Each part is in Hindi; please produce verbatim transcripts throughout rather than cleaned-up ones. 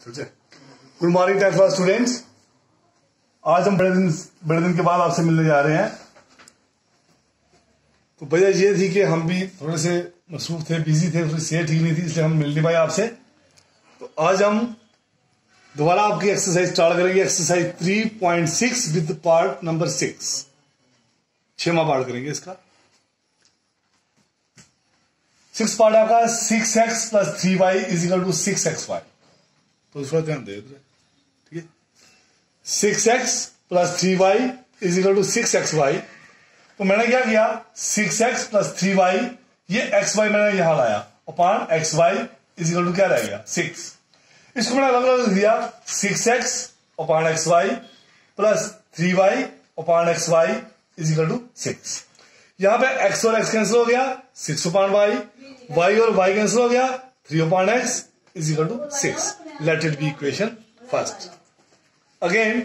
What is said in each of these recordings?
Good morning tenth class students. आज हम बड़े दिन बड़े दिन के बाद आपसे मिलने जा रहे हैं। तो वजह ये थी कि हम भी थोड़े से मसरूफ थे, बिजी थे, थोड़ी सेहत ठीक नहीं थी, इसलिए हम मिल नहीं पाए आपसे। तो आज हम दोबारा आपकी एक्सरसाइज स्टार्ट करेंगे, exercise three point six with part number six. छठवां पार्ट करेंगे इसका। सिक्स पार्ट आपका six x plus three y is equal to six x y. तो इसको ध्यान दे, ठीक है। Six x plus three y is equal to six x y. तो मैंने क्या किया, six x plus three y, ये एक्स वाई मैंने यहां लाया, upon x y is equal to क्या रह गया, सिक्स। इसको मैंने अलग अलग दिया, six x upon x y plus three y upon x y is equal to six. यहां पे एक्स और एक्स कैंसिल हो गया, सिक्स अपान वाई, वाई और वाई कैंसिल हो गया, three upon x is equal to six. Let it be equation first. Again,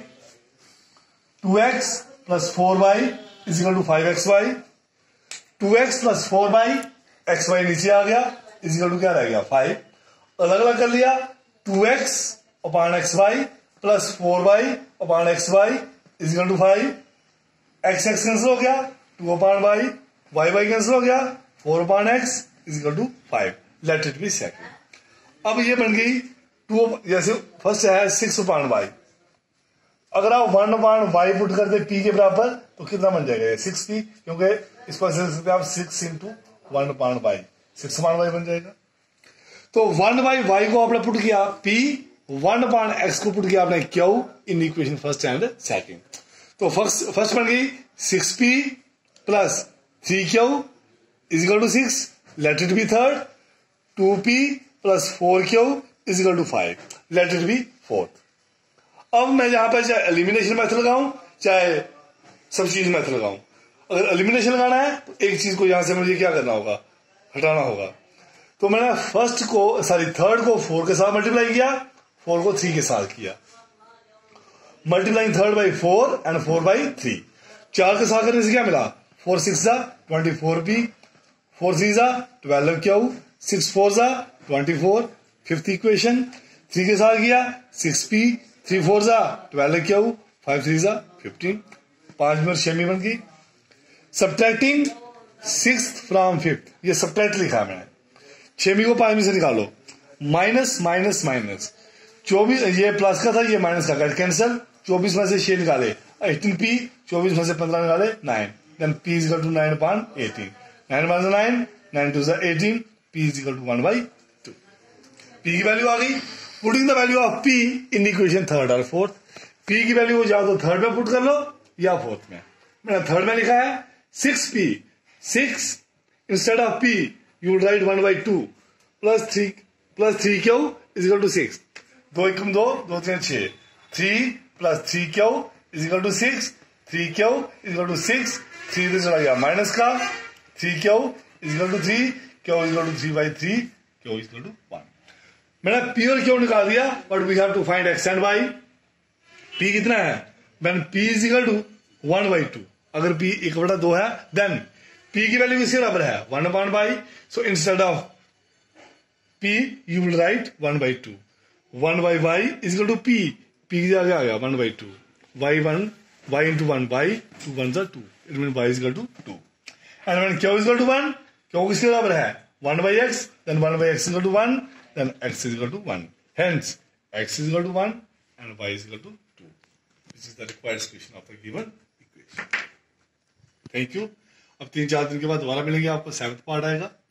two x plus four y is equal to five x y. Two x plus four Y, x y नीचे आ गया, is equal to क्या रह गया, फाइव. अलग अलग कर लिया, two x upon x y plus four y upon x y is equal to five. X x cancel हो गया, two upon y, y y cancel हो गया, four upon x is equal to five. Let it be second. अब ये बन गई टू, जैसे फर्स्ट है सिक्स अपान वाई। अगर आप वन अपान वाई पुट करते पी के बराबर तो कितना बन जाएगा, ये सिक्स पी, क्योंकि इसको ऐसे सकते आप six into one upon y, six upon y बन जाएगा। तो वन बाई वाई को आपने पुट किया पी, वन अपान एक्स को पुट किया आपने q in equation first and second. तो फर्स्ट फर्स्ट बन गई six p plus three q is equal to six. Let it be third, two p plus four q is equal to five. Let it be fourth. अब मैं यहां पर चाहे एलिमिनेशन मेथड लगाऊं चाहे सब्स्टिट्यूशन मेथड लगाऊं, अगर एलिमिनेशन लगाना है तो एक चीज को यहां से मुझे क्या करना होगा, हटाना होगा। तो मैंने फर्स्ट को सॉरी थर्ड को फोर के साथ मल्टीप्लाई किया, फोर को थ्री के साथ किया। Multiplying third by four and four by three. चार के साथ करने से क्या मिला, फोर सिक्स जा twenty four p, four three जा ट्वेल्व क्यू, सिक्स फोर जा twenty four. Fifth equation three के साथ किया, सिक्स पी, थ्री फोर जा ट्वेल्व क्यू, फाइव थ्री जा फिफ्टीन। पांच मिनट छमी बन गई। सब्ट्रैक्टिंग सिक्स फ्रॉम फिफ्थ, ये सब्ट्रैक्ट लिखा है मैंने। छमी को पांच में से निकालो, माइनस माइनस माइनस, चौबीस ये प्लस का था, ये माइनस का, कैंसिल। चौबीस में से छह निकाले एटीन पी, चौबीस में से पंद्रह निकाले nine, then p is equal to nine upon eighteen. Nine minus nine, nine two जा eighteen, p is equal to one by two. P की वैल्यू आ गई। Putting the value of p in equation third और फोर्थ। पी की वैल्यू को जाओ तो थर्ड में पुट कर लो या फोर्थ में। मैंने थर्ड में लिखा है six p, six instead of p you write one by two plus three plus three q is equal to six. दो एक दो, दो तीन छह, three plus three q is equal to six, three q is equal to six, three इधर चला गया माइनस का, three q is equal to three, q is equal to three by three, q is equal to one. मैंने पी और क्यू निकाल दिया, but we have to find x and y. P कितना है, then p is equal to one by two. अगर पी एक बटा दो है देन पी की वैल्यू किसके बराबर है, one upon by. So instead of p you will write one by two. One by y is equal to p, p की जगह आ गया one by two, y one, y into one by two, one जा two, it mean y is equal to two. And when q is equal to one, q किसके बराबर है, one by x, then one by x is equal to one, then x is equal to one. Hence, x is equal to one and y is equal to two. This is the required solution of the given equation. Thank you. अब तीन चार दिन के बाद दोबारा मिलेंगे, आपको सेवंथ पार्ट आएगा।